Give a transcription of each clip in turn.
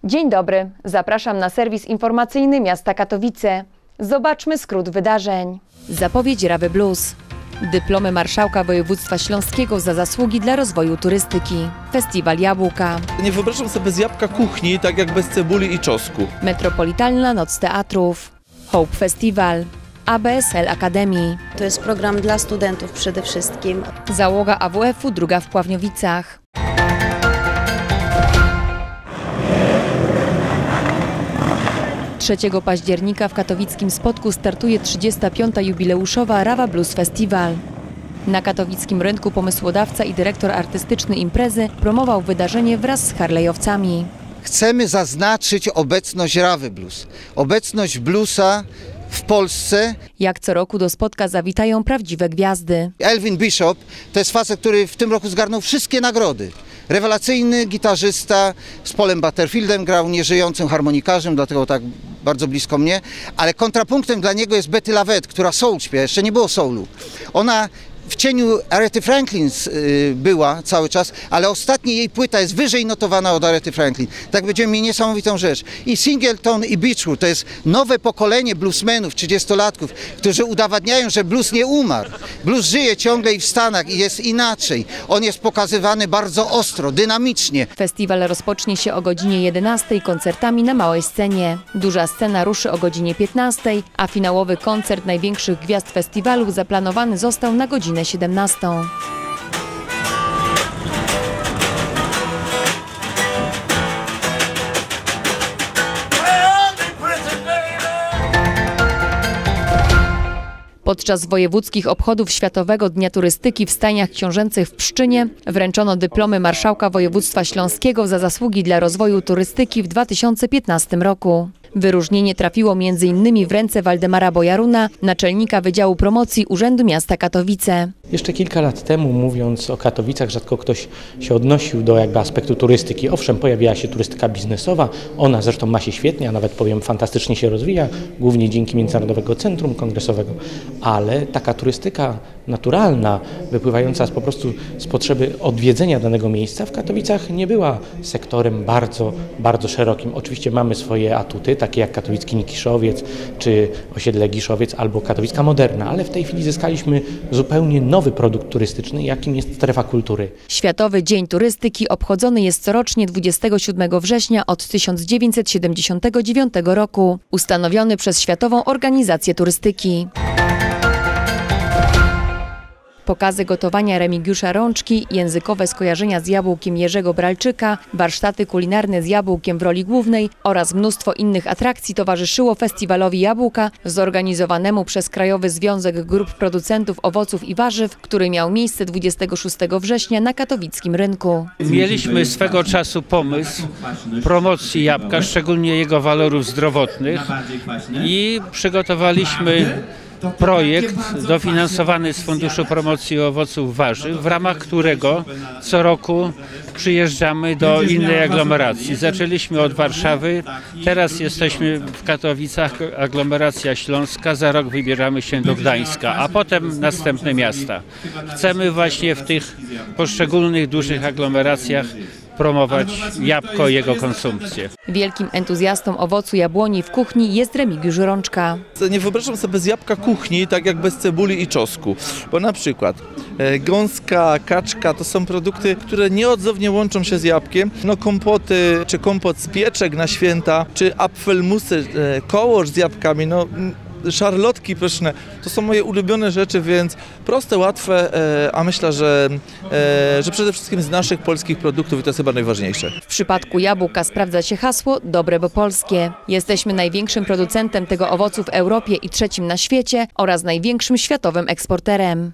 Dzień dobry, zapraszam na serwis informacyjny miasta Katowice. Zobaczmy skrót wydarzeń. Zapowiedź Rawy Blues. Dyplomy Marszałka Województwa Śląskiego za zasługi dla rozwoju turystyki. Festiwal Jabłka. Nie wyobrażam sobie z jabłka kuchni, tak jak bez cebuli i czosnku. Metropolitalna Noc Teatrów. Hope Festiwal. ABSL Akademii. To jest program dla studentów przede wszystkim. Załoga AWF-u druga w Pławniowicach. 3 października w katowickim Spodku startuje 35. jubileuszowa Rawa Blues Festival. Na katowickim rynku pomysłodawca i dyrektor artystyczny imprezy promował wydarzenie wraz z harlejowcami. Chcemy zaznaczyć obecność Rawy Blues, obecność bluesa w Polsce. Jak co roku do Spodka zawitają prawdziwe gwiazdy. Elvin Bishop to jest facet, który w tym roku zgarnął wszystkie nagrody. Rewelacyjny gitarzysta, z Polem Butterfieldem grał, nieżyjącym harmonikarzem, dlatego tak bardzo blisko mnie, ale kontrapunktem dla niego jest Betty Lavette, która soul śpiewa, jeszcze nie było soulu. Ona w cieniu Arethy Franklin była cały czas, ale ostatnia jej płyta jest wyżej notowana od Arethy Franklin. Tak będziemy mieli niesamowitą rzecz. I Singleton i Beechwood to jest nowe pokolenie bluesmenów, 30-latków, którzy udowadniają, że blues nie umarł. Blues żyje ciągle i w Stanach i jest inaczej. On jest pokazywany bardzo ostro, dynamicznie. Festiwal rozpocznie się o godzinie 11 koncertami na małej scenie. Duża scena ruszy o godzinie 15, a finałowy koncert największych gwiazd festiwalu zaplanowany został na godzinę 17. Podczas wojewódzkich obchodów Światowego Dnia Turystyki w stajniach książęcych w Pszczynie wręczono dyplomy Marszałka Województwa Śląskiego za zasługi dla rozwoju turystyki w 2015 roku. Wyróżnienie trafiło m.in. w ręce Waldemara Bojaruna, naczelnika Wydziału Promocji Urzędu Miasta Katowice. Jeszcze kilka lat temu, mówiąc o Katowicach, rzadko ktoś się odnosił do aspektu turystyki. Owszem, pojawiła się turystyka biznesowa, ona zresztą ma się świetnie, a nawet powiem fantastycznie się rozwija, głównie dzięki Międzynarodowego Centrum Kongresowego, ale taka turystyka naturalna, wypływająca po prostu z potrzeby odwiedzenia danego miejsca w Katowicach nie była sektorem bardzo szerokim. Oczywiście mamy swoje atuty, takie jak katowicki Nikiszowiec, czy osiedle Giszowiec, albo katowicka Moderna, ale w tej chwili zyskaliśmy zupełnie nowy produkt turystyczny, jakim jest strefa kultury. Światowy Dzień Turystyki obchodzony jest corocznie 27 września od 1979 roku, ustanowiony przez Światową Organizację Turystyki. Pokazy gotowania Remigiusza Rączki, językowe skojarzenia z jabłkiem Jerzego Bralczyka, warsztaty kulinarne z jabłkiem w roli głównej oraz mnóstwo innych atrakcji towarzyszyło Festiwalowi Jabłka zorganizowanemu przez Krajowy Związek Grup Producentów Owoców i Warzyw, który miał miejsce 26 września na katowickim rynku. Mieliśmy swego czasu pomysł promocji jabłka, szczególnie jego walorów zdrowotnych, i przygotowaliśmy projekt dofinansowany z Funduszu Promocji Owoców i Warzyw, w ramach którego co roku przyjeżdżamy do innej aglomeracji. Zaczęliśmy od Warszawy, teraz jesteśmy w Katowicach, aglomeracja śląska, za rok wybieramy się do Gdańska, a potem następne miasta. Chcemy właśnie w tych poszczególnych dużych aglomeracjach promować jabłko i jego konsumpcję. Wielkim entuzjastą owocu jabłoni w kuchni jest Remigiusz Rączka. Nie wyobrażam sobie z jabłka kuchni, tak jak bez cebuli i czosnku, bo na przykład gąska, kaczka to są produkty, które nieodzownie łączą się z jabłkiem. No kompoty, czy kompot z pieczek na święta, czy apfelmusy, kołosz z jabłkami, no szarlotki pyszne, to są moje ulubione rzeczy, więc proste, łatwe, a myślę, że przede wszystkim z naszych polskich produktów i to jest chyba najważniejsze. W przypadku jabłka sprawdza się hasło dobre, bo polskie. Jesteśmy największym producentem tego owocu w Europie i trzecim na świecie oraz największym światowym eksporterem.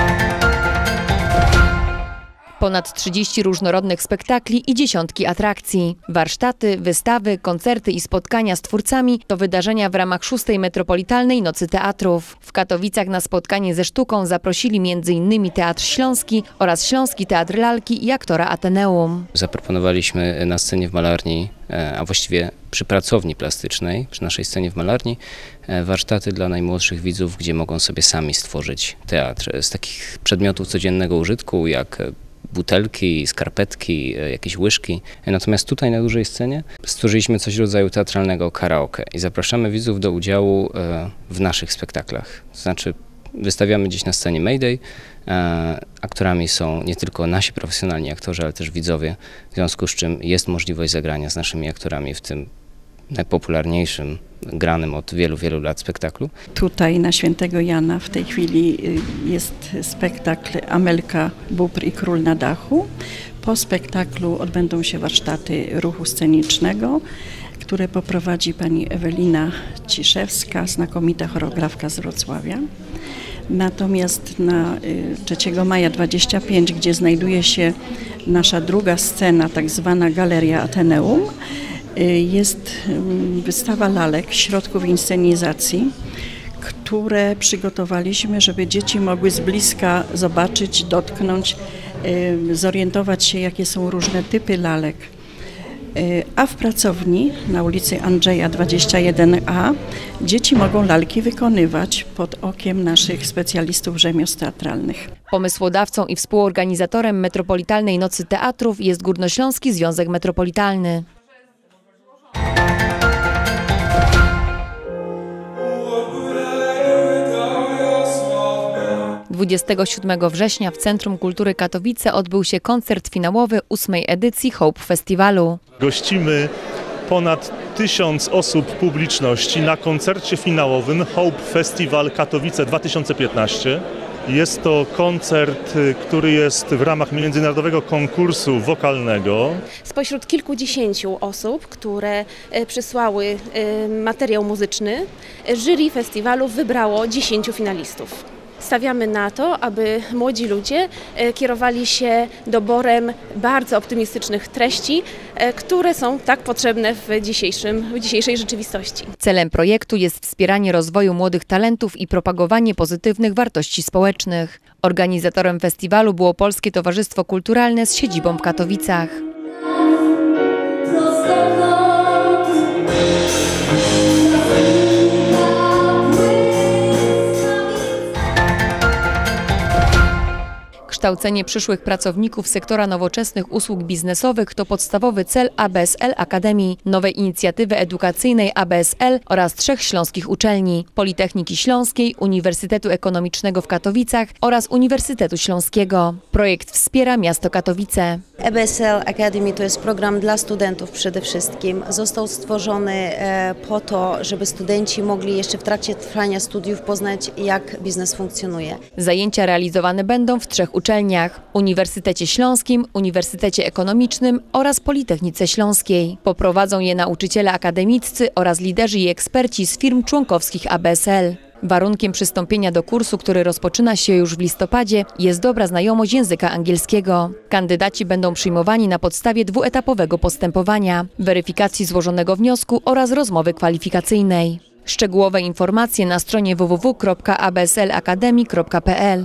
Ponad 30 różnorodnych spektakli i dziesiątki atrakcji. Warsztaty, wystawy, koncerty i spotkania z twórcami to wydarzenia w ramach 6. Metropolitalnej Nocy Teatrów. W Katowicach na spotkanie ze sztuką zaprosili m.in. Teatr Śląski oraz Śląski Teatr Lalki i aktora Ateneum. Zaproponowaliśmy na scenie w malarni, a właściwie przy pracowni plastycznej, przy naszej scenie w malarni, warsztaty dla najmłodszych widzów, gdzie mogą sobie sami stworzyć teatr z takich przedmiotów codziennego użytku, jak butelki, skarpetki, jakieś łyżki. Natomiast tutaj na dużej scenie stworzyliśmy coś w rodzaju teatralnego karaoke i zapraszamy widzów do udziału w naszych spektaklach. To znaczy wystawiamy dziś na scenie Mayday. Aktorami są nie tylko nasi profesjonalni aktorzy, ale też widzowie, w związku z czym jest możliwość zagrania z naszymi aktorami w tym najpopularniejszym, granym od wielu, wielu lat spektaklu. Tutaj na Świętego Jana w tej chwili jest spektakl Amelka, Bóbr i Król na dachu. Po spektaklu odbędą się warsztaty ruchu scenicznego, które poprowadzi pani Ewelina Ciszewska, znakomita choreografka z Wrocławia. Natomiast na 3 maja 25, gdzie znajduje się nasza druga scena, tak zwana Galeria Ateneum, jest wystawa lalek, środków inscenizacji, które przygotowaliśmy, żeby dzieci mogły z bliska zobaczyć, dotknąć, zorientować się, jakie są różne typy lalek. A w pracowni na ulicy Andrzeja 21a dzieci mogą lalki wykonywać pod okiem naszych specjalistów rzemiosł teatralnych. Pomysłodawcą i współorganizatorem Metropolitalnej Nocy Teatrów jest Górnośląski Związek Metropolitalny. 27 września w Centrum Kultury Katowice odbył się koncert finałowy 8. edycji Hope Festiwalu. Gościmy ponad 1000 osób publiczności na koncercie finałowym Hope Festival Katowice 2015. Jest to koncert, który jest w ramach międzynarodowego konkursu wokalnego. Spośród kilkudziesięciu osób, które przysłały materiał muzyczny, jury festiwalu wybrało 10 finalistów. Stawiamy na to, aby młodzi ludzie kierowali się doborem bardzo optymistycznych treści, które są tak potrzebne w dzisiejszej rzeczywistości. Celem projektu jest wspieranie rozwoju młodych talentów i propagowanie pozytywnych wartości społecznych. Organizatorem festiwalu było Polskie Towarzystwo Kulturalne z siedzibą w Katowicach. Kształcenie przyszłych pracowników sektora nowoczesnych usług biznesowych to podstawowy cel ABSL Akademii, nowej inicjatywy edukacyjnej ABSL oraz 3 śląskich uczelni: Politechniki Śląskiej, Uniwersytetu Ekonomicznego w Katowicach oraz Uniwersytetu Śląskiego. Projekt wspiera miasto Katowice. ABSL Academy to jest program dla studentów przede wszystkim. Został stworzony po to, żeby studenci mogli jeszcze w trakcie trwania studiów poznać, jak biznes funkcjonuje. Zajęcia realizowane będą w 3 uczelniach: Uniwersytecie Śląskim, Uniwersytecie Ekonomicznym oraz Politechnice Śląskiej. Poprowadzą je nauczyciele akademiccy oraz liderzy i eksperci z firm członkowskich ABSL. Warunkiem przystąpienia do kursu, który rozpoczyna się już w listopadzie, jest dobra znajomość języka angielskiego. Kandydaci będą przyjmowani na podstawie 2-etapowego postępowania, weryfikacji złożonego wniosku oraz rozmowy kwalifikacyjnej. Szczegółowe informacje na stronie www.abslakademii.pl.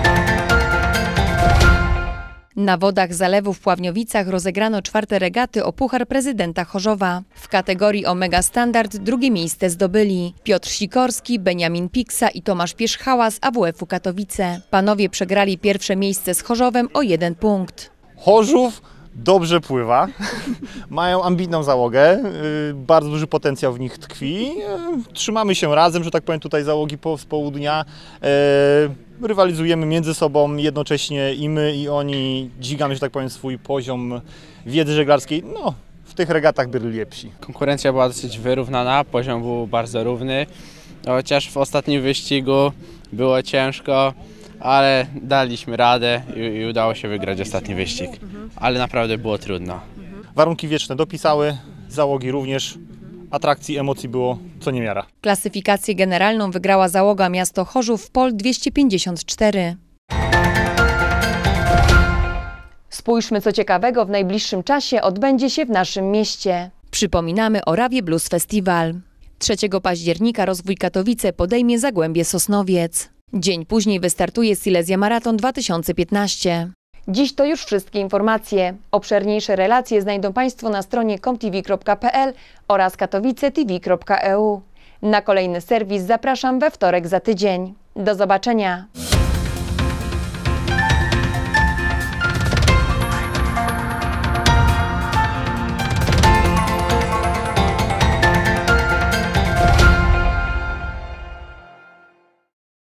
Na wodach zalewu w Pławniowicach rozegrano 4. regaty o Puchar Prezydenta Chorzowa. W kategorii Omega Standard 2. miejsce zdobyli Piotr Sikorski, Beniamin Piksa i Tomasz Pierzchała z AWF-u Katowice. Panowie przegrali 1. miejsce z Chorzowem o 1 punkt. Chorzów dobrze pływa, mają ambitną załogę, bardzo duży potencjał w nich tkwi. Trzymamy się razem, że tak powiem, tutaj załogi z południa. Rywalizujemy między sobą, jednocześnie i my, i oni dźwigamy, że tak powiem, swój poziom wiedzy żeglarskiej. No, w tych regatach byli lepsi. Konkurencja była dosyć wyrównana, poziom był bardzo równy, chociaż w ostatnim wyścigu było ciężko, ale daliśmy radę i udało się wygrać ostatni wyścig, ale naprawdę było trudno. Warunki wieczne dopisały, załogi również. Atrakcji, emocji było co niemiara. Klasyfikację generalną wygrała załoga miasto Chorzów POL 254. Spójrzmy, co ciekawego w najbliższym czasie odbędzie się w naszym mieście. Przypominamy Orawie Blues Festival. 3 października Rozwój Katowice podejmie Zagłębie Sosnowiec. Dzień później wystartuje Silesia Marathon 2015. Dziś to już wszystkie informacje. Obszerniejsze relacje znajdą Państwo na stronie comtv.pl oraz katowicetv.eu. Na kolejny serwis zapraszam we wtorek za tydzień. Do zobaczenia.